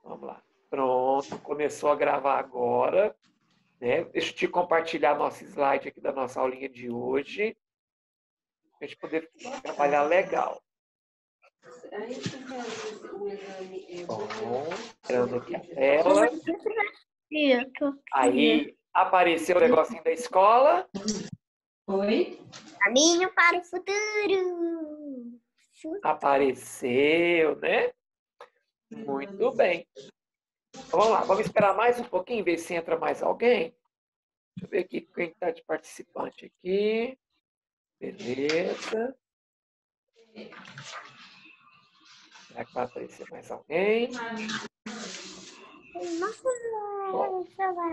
Vamos lá. Pronto, começou a gravar agora. Né? Deixa eu te compartilhar nosso slide aqui da nossa aulinha de hoje. Para a gente poder trabalhar legal. Bom, entrando aqui a tela. Aí, apareceu o negocinho da escola. Oi? Caminho para o futuro. Apareceu, né? Muito bem. Então, vamos lá, vamos esperar mais um pouquinho, ver se entra mais alguém. Deixa eu ver aqui quem está de participante aqui. Beleza. Será que vai aparecer mais alguém? Bom,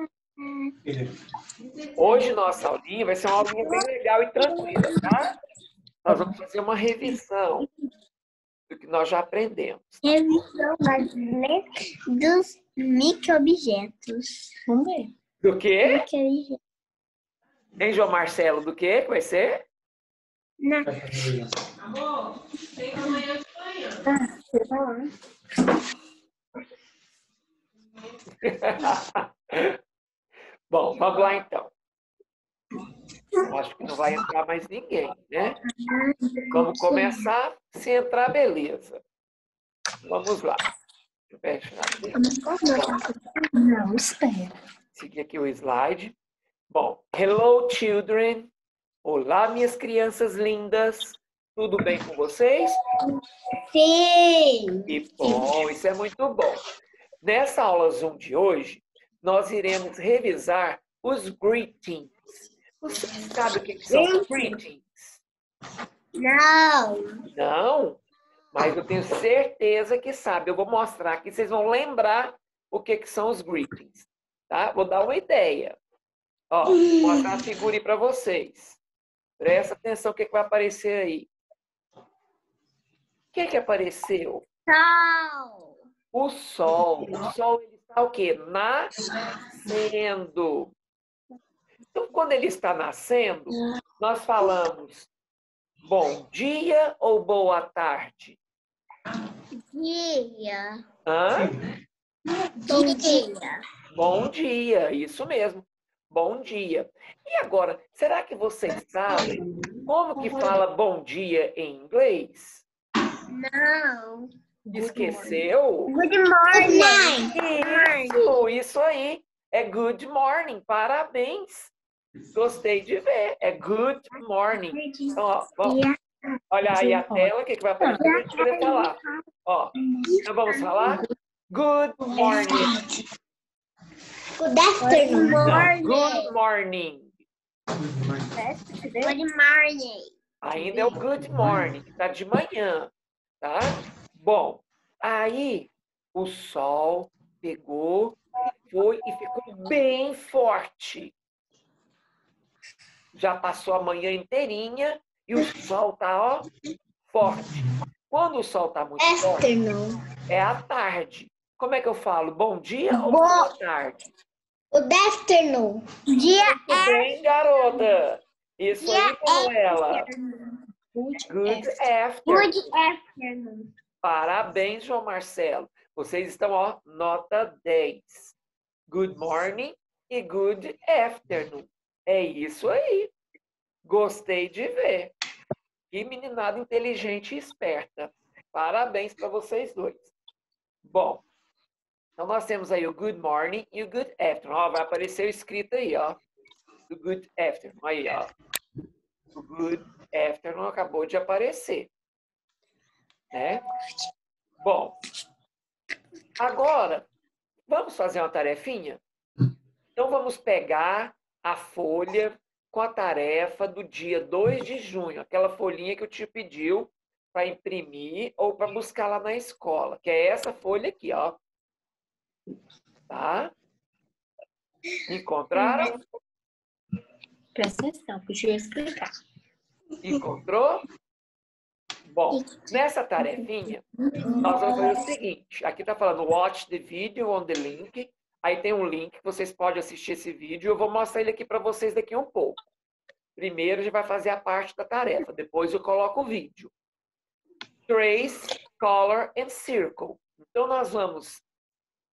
hoje nossa aulinha vai ser uma aulinha bem legal e tranquila, tá? Nós vamos fazer uma revisão do que nós já aprendemos. Revisão das letras dos micro-objetos. Vamos ver. Do quê? Micro-objetos. Hein, João Marcelo? Do quê que vai ser? Não. Amor, tem amanhã de manhã. Você vai lá. Bom, vamos lá então. Eu acho que não vai entrar mais ninguém, né? Vamos começar. Se entrar, beleza. Vamos lá. Deixa eu fechar aqui. Não, espera. Seguir aqui o slide. Bom, hello, children. Olá, minhas crianças lindas. Tudo bem com vocês? Sim. Que bom, isso é muito bom. Nessa aula Zoom de hoje, nós iremos revisar os greetings. Você sabe o que são greetings? Não. Não? Mas eu tenho certeza que sabe. Eu vou mostrar aqui, vocês vão lembrar o que são os greetings. Tá? Vou dar uma ideia. Ó, vou mostrar a figura para vocês. Presta atenção o que vai aparecer aí. O que apareceu? Sol. O sol. O sol ele está o quê? Nascendo. Então, quando ele está nascendo, nós falamos bom dia ou boa tarde? Dia. Hã? Dia. Bom dia, isso mesmo. Bom dia. E agora, será que vocês sabem como que fala bom dia em inglês? Não. Esqueceu? Good morning. Isso aí. É good morning. Parabéns. Gostei de ver. É good morning. Então, ó, vamos. Olha aí a tela, o que vai aparecer para a gente poder falar. Ó, então vamos falar? Good morning. Good afternoon. Não, good morning. Good morning. Ainda é o good morning, que tá de manhã, tá? Bom, aí o sol pegou, foi e ficou bem forte. Já passou a manhã inteirinha e o sol tá, ó, forte. Quando o sol tá muito forte, é à tarde. Como é que eu falo? Bom dia ou boa tarde? Good afternoon. Dia Muito bem, garota. Isso aí com ela. Good Good afternoon. afternoon. Parabéns, João Marcelo. Vocês estão, ó, nota 10. Good morning e good afternoon. É isso aí. Gostei de ver. Que meninada inteligente e esperta. Parabéns para vocês dois. Bom, então nós temos aí o good morning e o good afternoon. Ó, vai aparecer escrito aí, ó. O good afternoon. Aí, ó. O good afternoon acabou de aparecer. Né? Bom, agora, vamos fazer uma tarefinha? Então, vamos pegar a folha com a tarefa do dia 2 de junho, aquela folhinha que eu te pediu para imprimir ou para buscar lá na escola, que é essa folha aqui, ó. Tá? Encontraram? Presta atenção, deixa eu explicar. Encontrou? Bom, nessa tarefinha, nós vamos fazer o seguinte. Aqui está falando watch the video on the link. Aí tem um link que vocês podem assistir esse vídeo. Eu vou mostrar ele aqui para vocês daqui um pouco. Primeiro a gente vai fazer a parte da tarefa. Depois eu coloco o vídeo. Trace, color and circle. Então nós vamos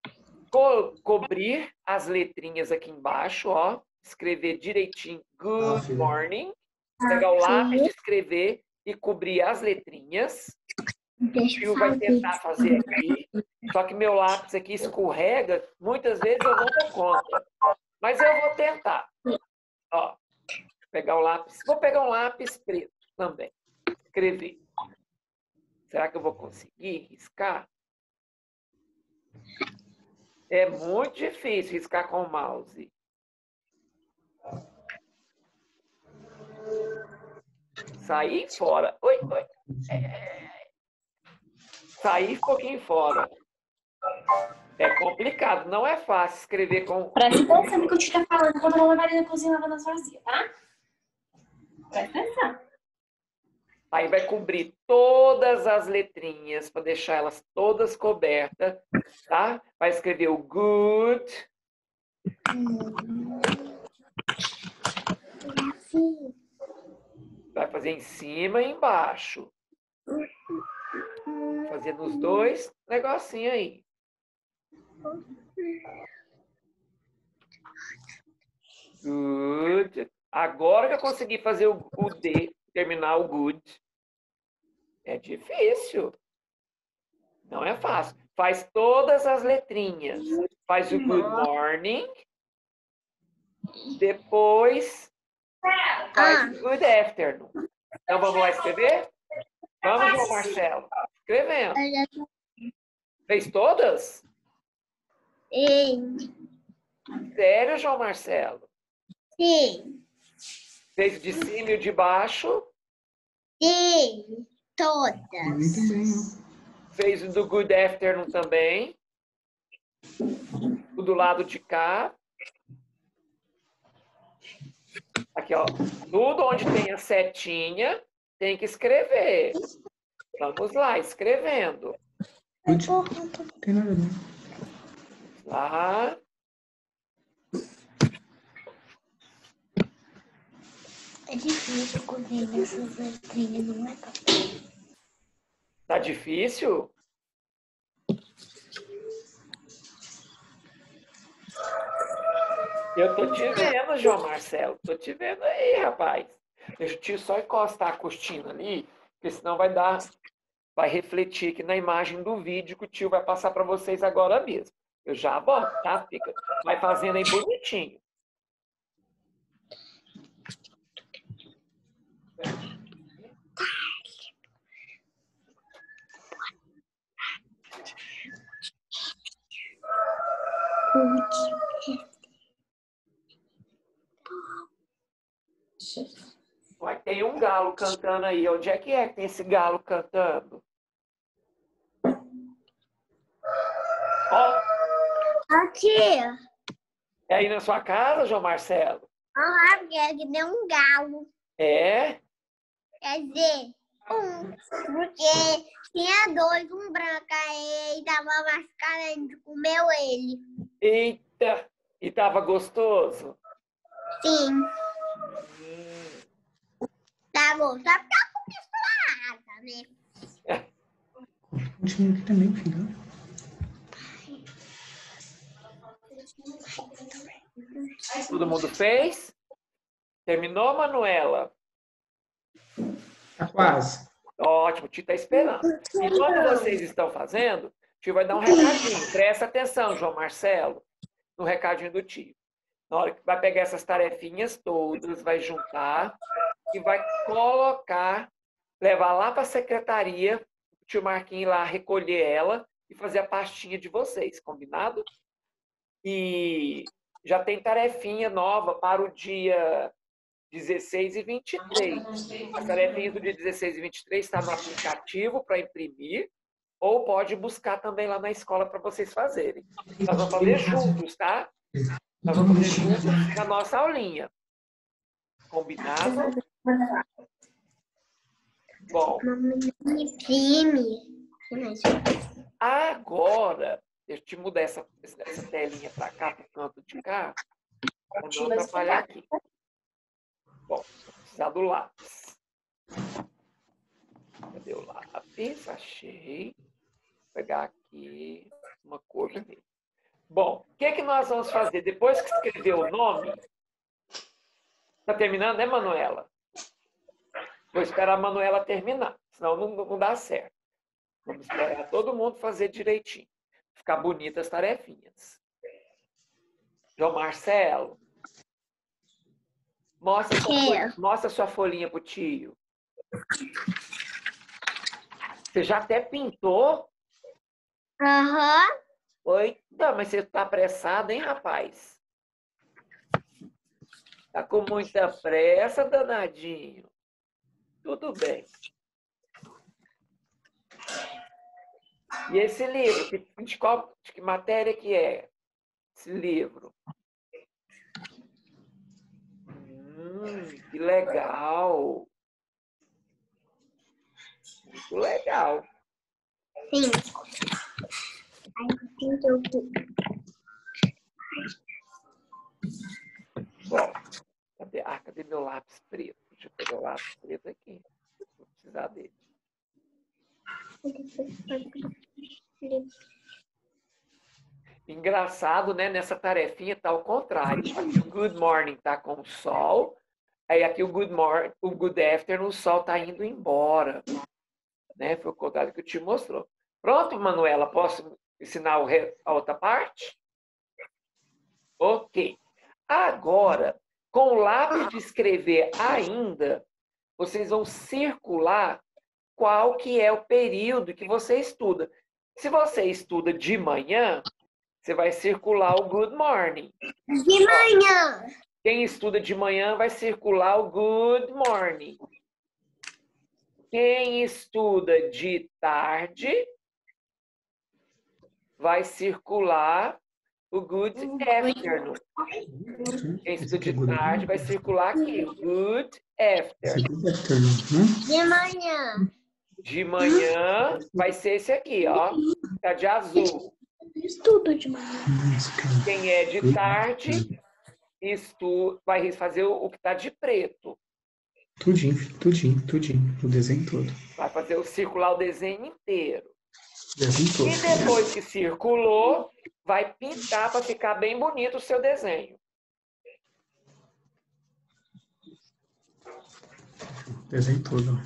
cobrir as letrinhas aqui embaixo, ó. Escrever direitinho good morning. Pegar o lápis de escrever e cobrir as letrinhas. O tio vai tentar fazer aqui. Só que meu lápis aqui escorrega. Muitas vezes eu não dou conta. Mas eu vou tentar. Ó, pegar o lápis. Vou pegar um lápis preto também. Escrever. Será que eu vou conseguir riscar? É muito difícil riscar com o mouse. Sair fora. Oi, oi. Sair um pouquinho fora. É complicado, não é fácil escrever com... Presta atenção no que eu te tô falando quando a Dona Maria na cozinha lavando as vasilhas, tá? Presta atenção. Aí vai cobrir todas as letrinhas para deixar elas todas cobertas, tá? Vai escrever o good. Vai fazer em cima e embaixo. Fazer nos dois negocinhos aí. Good. Agora que eu consegui fazer o D, terminar o good. É difícil. Não é fácil. Faz todas as letrinhas. Faz o good morning. Depois faz o good afternoon. Então vamos lá escrever? Vamos, João Marcelo. Escrevendo. Fez todas? Sim. Sério, João Marcelo? Sim. Fez o de cima e o de baixo? Sim. Todas. Fez o do good afternoon também? O do lado de cá? Aqui, ó. Tudo onde tem a setinha, tem que escrever. Vamos lá, escrevendo. Tem nada não. Lá. É difícil correr nessas letrinhas, não é, papai? Tá difícil? Eu tô te vendo, João Marcelo. Tô te vendo aí, rapaz. Deixa o tio só encostar a cortina ali, porque senão vai refletir aqui na imagem do vídeo que o tio vai passar para vocês agora mesmo. Eu já boto, tá? Vai fazendo aí bonitinho. Vai, tem um galo cantando aí. Onde é que tem esse galo cantando? Ó, Aqui. é aí na sua casa, João Marcelo? Porque aqui tem um galo. É? Quer dizer, porque tinha dois, um branco, aí ele tava mascarando, comeu ele. Eita! E tava gostoso? Sim. Tá bom, só porque eu comi sua asa, né? Continua aqui também, filho. Todo mundo fez? Terminou, Manuela? Tá quase. Ótimo, o tio está esperando. Enquanto vocês estão fazendo, o tio vai dar um recadinho. Presta atenção, João Marcelo, no recadinho do tio. Na hora que vai pegar essas tarefinhas todas, vai juntar e vai colocar, levar lá para a secretaria, o tio Marquinhos ir lá recolher ela e fazer a pastinha de vocês, combinado? E já tem tarefinha nova para o dia 16 e 23. As tarefinhas do dia 16 e 23 está no aplicativo para imprimir, ou pode buscar também lá na escola para vocês fazerem. Nós vamos fazer juntos, tá? Nós vamos fazer juntos na nossa aulinha. Combinado? Bom, agora, deixa eu te mudar essa telinha para cá, para o canto de cá, para não atrapalhar aqui. Bom, vou precisar do lápis. Cadê o lápis? Achei. Vou pegar aqui uma cor vermelha. Bom, o que nós vamos fazer? Depois que escrever o nome... Tá terminando, né, Manuela? Vou esperar a Manuela terminar, senão não dá certo. Vamos esperar todo mundo fazer direitinho. Ficar bonitas as tarefinhas. João Marcelo, mostra sua folhinha pro tio. Você já até pintou? Aham. Oi, não, mas você tá apressado, hein, rapaz? Tá com muita pressa, danadinho. Tudo bem. E esse livro, de que matéria que é esse livro? Que legal. Muito legal. Sim. Bom, cadê meu lápis preto? Deixa eu pegar o lápis preto aqui. Vou precisar dele. Engraçado, né? Nessa tarefinha tá ao contrário. Aqui o good morning tá com o sol. Aí aqui o good afternoon, o sol tá indo embora. Né? Foi o contrário que o tio mostrou. Pronto, Manuela, posso ensinar a outra parte? Ok. Agora, com o lápis de escrever ainda, vocês vão circular qual que é o período que você estuda. Se você estuda de manhã, você vai circular o good morning. De manhã. Quem estuda de manhã vai circular o good morning. Quem estuda de tarde vai circular o good afternoon. Quem estuda de tarde vai circular aqui, o good afternoon. De manhã. De manhã vai ser esse aqui, ó. Tá de azul. Estudo de manhã. Quem é de tarde vai fazer o que tá de preto. Tudinho. O desenho todo. Vai circular o desenho inteiro. O desenho todo. E depois que circulou, vai pintar para ficar bem bonito o seu desenho. Desenho todo.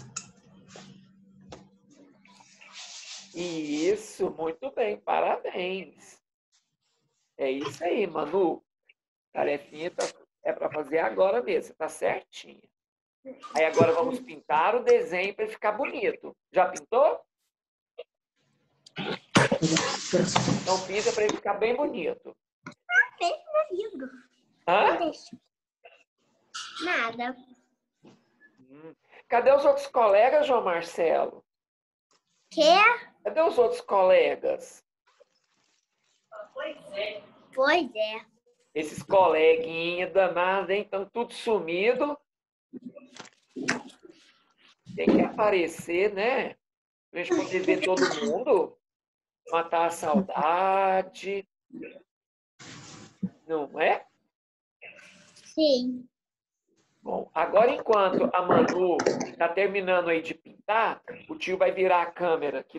Isso, muito bem, parabéns. É isso aí, Manu. Tarefinha é para fazer agora mesmo, tá certinho. Aí agora vamos pintar o desenho para ficar bonito. Já pintou? Então pinta para ele ficar bem bonito. Hã? Nada. Cadê os outros colegas, João Marcelo? Quê? Cadê os outros colegas? Pois é. Esses coleguinhas danados, hein? Estão tudo sumido. Tem que aparecer, né? Pra gente poder ver todo mundo. Matar a saudade. Não é? Sim. Bom, agora enquanto a Manu está terminando aí de pintar, o tio vai virar a câmera aqui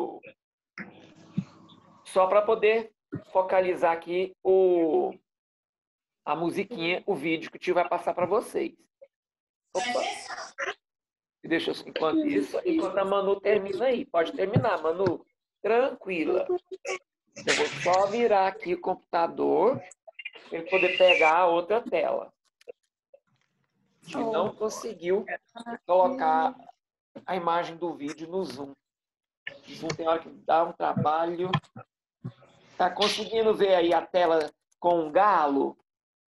só para poder focalizar aqui a musiquinha, o vídeo que o tio vai passar para vocês. Opa. Deixa eu, enquanto a Manu termina aí. Pode terminar, Manu. Tranquila. Eu vou só virar aqui o computador para ele poder pegar a outra tela. E não conseguiu colocar a imagem do vídeo no Zoom. O Zoom tem hora que dá um trabalho. Tá conseguindo ver aí a tela com um galo?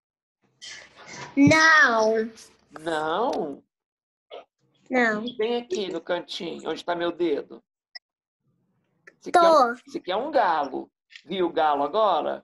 Não. Não? Não. Bem aqui no cantinho, onde está meu dedo. Esse aqui é um galo. Viu o galo agora?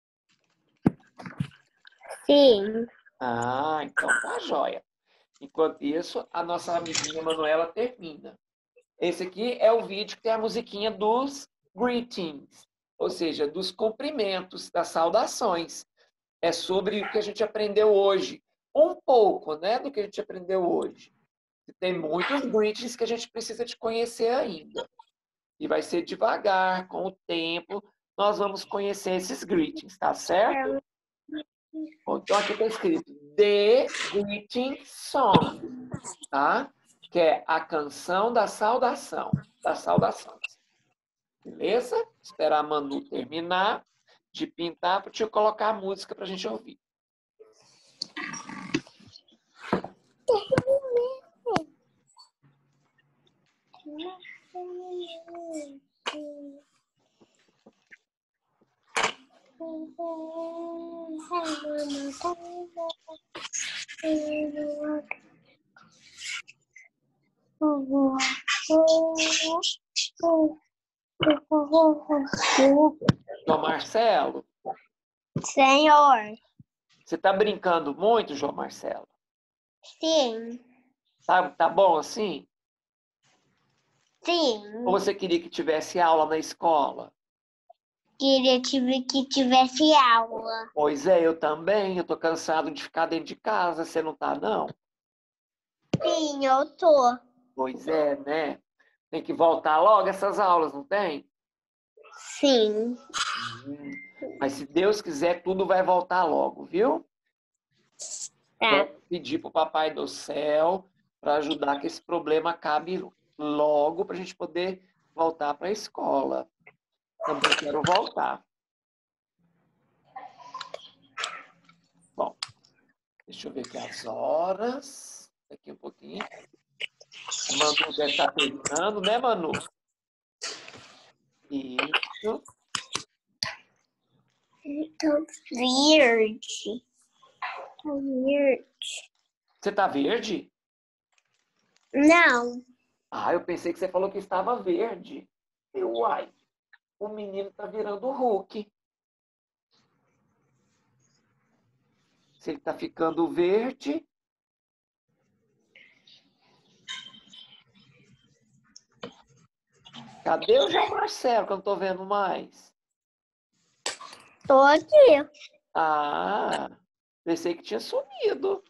Sim. Ah, então tá jóia. Enquanto isso, a nossa amiguinha Manuela termina. Esse aqui é o vídeo que tem a musiquinha dos greetings, ou seja, dos cumprimentos, das saudações. É sobre o que a gente aprendeu hoje. Um pouco, né, do que a gente aprendeu hoje. Tem muitos greetings que a gente precisa de conhecer ainda. E vai ser devagar, com o tempo, nós vamos conhecer esses greetings, tá certo? Bom, então aqui está escrito The Greeting Song, tá? Que é a canção da saudação, das saudações. Beleza? Esperar a Manu terminar de pintar para eu colocar a música para a gente ouvir. João Marcelo, Senhor. você está brincando muito, João Marcelo? Sim. Tá bom assim? Sim. Ou você queria que tivesse aula na escola? Queria que tivesse aula. Pois é, eu também. Eu tô cansado de ficar dentro de casa. Você não tá, não? Sim, eu tô. Pois é, né? Tem que voltar logo essas aulas, não tem? Sim. Mas se Deus quiser, tudo vai voltar logo, viu? Tá. Vou pedir pro Papai do Céu para ajudar que esse problema acabe logo para a gente poder voltar para a escola. Também quero voltar. Bom, deixa eu ver aqui as horas. Daqui um pouquinho. A Manu deve estar terminando, né, Manu? Isso. Tô verde. Tô verde. Você tá verde? Não. Ah, eu pensei que você falou que estava verde. Uai, o menino tá virando Hulk. Se ele tá ficando verde... Cadê o João Marcelo, que eu não tô vendo mais? Tô aqui. Ah, pensei que tinha sumido.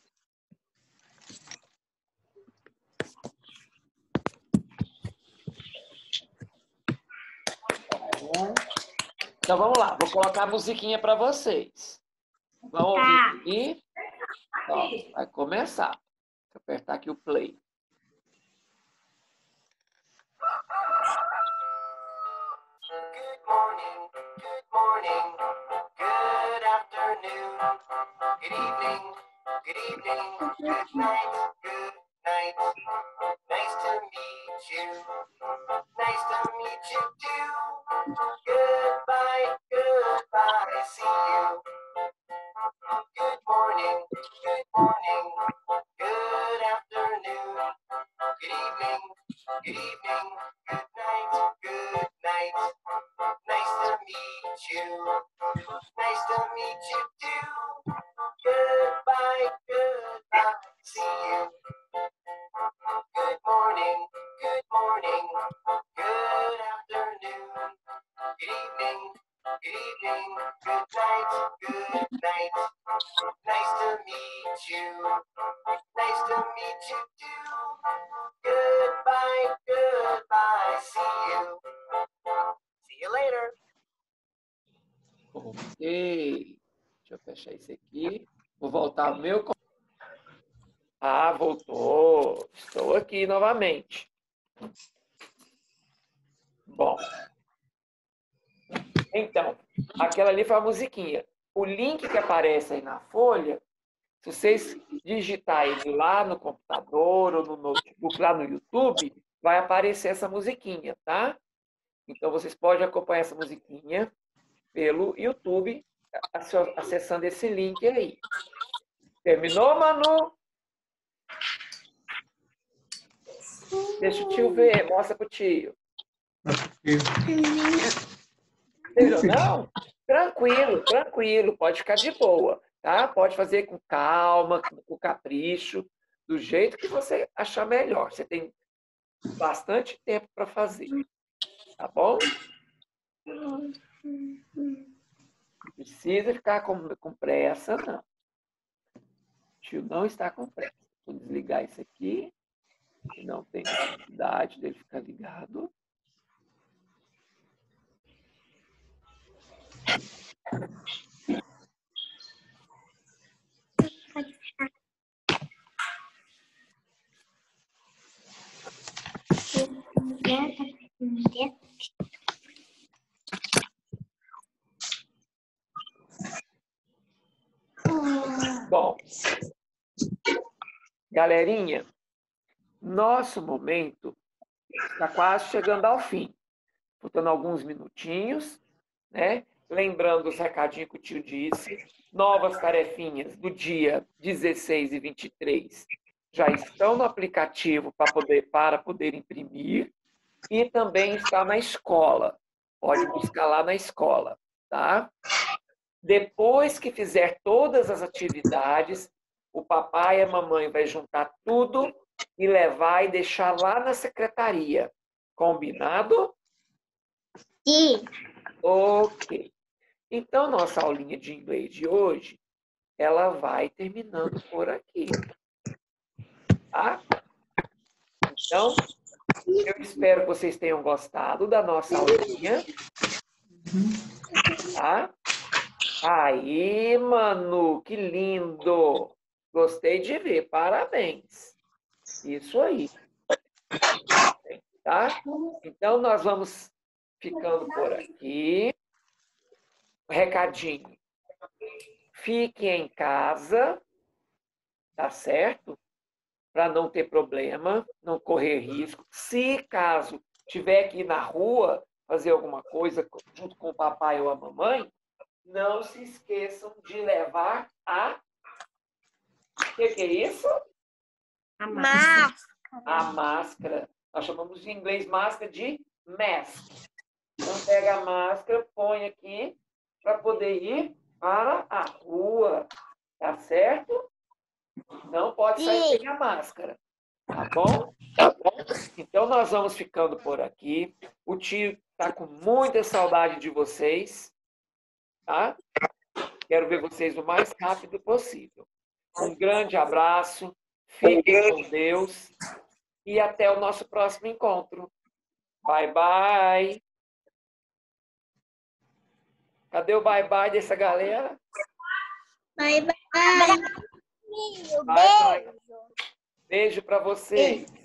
Então vamos lá, vou colocar a musiquinha para vocês. Vamos ouvir aqui. Ó, vai começar. Vou apertar aqui o play. Good morning, good afternoon, good evening, good night, good night. Nice to meet you, nice to meet you too. Goodbye, goodbye, see you. Good morning, good afternoon, good evening, good night, good night. Nice to meet you. Nice to meet you too. Goodbye, goodbye. See you. Good morning, good afternoon, good evening, good night, good night. Nice to meet you. Nice to meet you too. Goodbye, goodbye. See you. See you later. Ok. Deixa eu fechar isso aqui. Vou voltar ao meu... Ah, voltou. Estou aqui novamente. Bom. Então, aquela ali foi a musiquinha. O link que aparece aí na folha, se vocês digitarem ele lá no computador ou no notebook, lá no YouTube, vai aparecer essa musiquinha, tá? Então, vocês podem acompanhar essa musiquinha pelo YouTube, acessando esse link aí. Terminou, Manu? Deixa o tio ver, mostra pro tio. Entendeu? Não? Tranquilo, tranquilo, pode ficar de boa, tá? Pode fazer com calma, com capricho, do jeito que você achar melhor. Você tem bastante tempo para fazer, tá bom? Não precisa ficar com pressa, não. O tio não está com pressa. Vou desligar isso aqui, que não tem necessidade dele ficar ligado. Bom, galerinha, nosso momento está quase chegando ao fim. Faltando alguns minutinhos, né? Lembrando os recadinhos que o tio disse. Novas tarefinhas do dia 16 e 23 já estão no aplicativo para poder imprimir e também está na escola. Pode buscar lá na escola, tá? Depois que fizer todas as atividades, o papai e a mamãe vai juntar tudo e levar e deixar lá na secretaria. Combinado? Sim. Ok. Então, nossa aulinha de inglês de hoje, ela vai terminando por aqui. Tá? Então, eu espero que vocês tenham gostado da nossa aulinha. Tá? Aí, Manu, que lindo! Gostei de ver, parabéns. Isso aí. Tá? Então, nós vamos ficando por aqui. Recadinho. Fiquem em casa, tá certo? Para não ter problema, não correr risco. Se caso tiver que ir na rua fazer alguma coisa junto com o papai ou a mamãe, não se esqueçam de levar a... O que é isso? Máscara. A máscara. Nós chamamos em inglês máscara de mask. Então, pega a máscara, põe aqui para poder ir para a rua. Tá certo? Não pode sair sem a máscara. Tá bom? Tá bom. Então, nós vamos ficando por aqui. O tio está com muita saudade de vocês. Tá? Quero ver vocês o mais rápido possível. Um grande abraço. Fiquem com Deus. E até o nosso próximo encontro. Bye, bye. Cadê o bye, bye dessa galera? Bye, bye. Bye, bye. Beijo para vocês.